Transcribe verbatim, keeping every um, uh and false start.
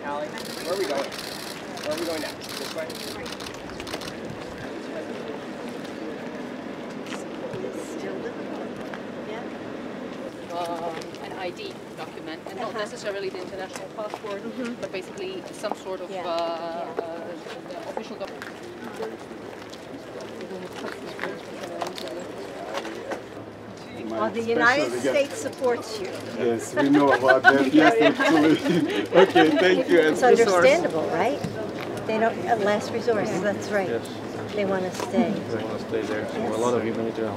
Allie, where are we going? Where are we going next? This way? Still difficult. Yeah. Um, an I D document, and not Uh-huh. necessarily the international passport, Mhm. but basically some sort of Yeah. uh, Yeah. uh, official document. Well, the United States supports you. Yes, we know about that. Yes, actually. Okay, thank you. It's understandable, right? They don't, a last resource, that's right. Yes, They want to stay. they want to stay there. So Yes. a lot of humanitarian